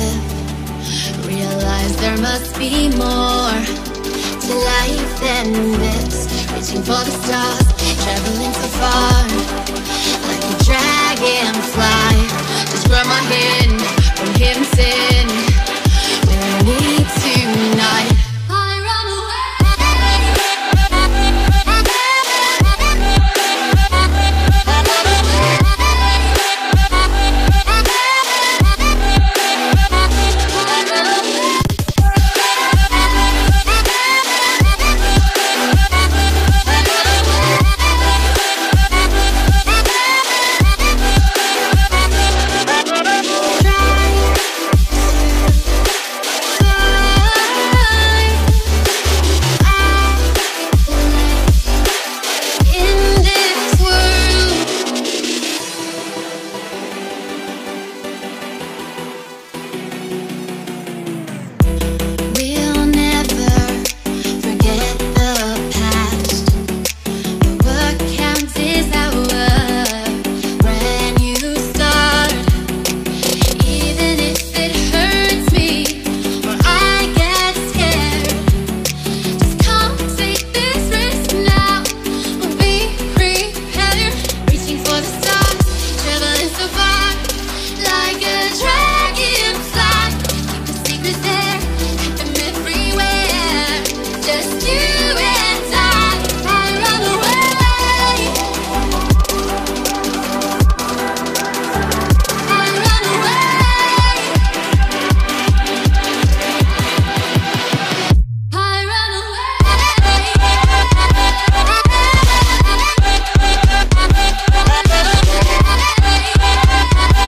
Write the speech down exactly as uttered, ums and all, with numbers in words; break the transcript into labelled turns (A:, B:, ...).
A: live. Realize there must be more to life than this. Reaching for the stars, traveling so far, like a dragonfly. Just grab my hand from here and say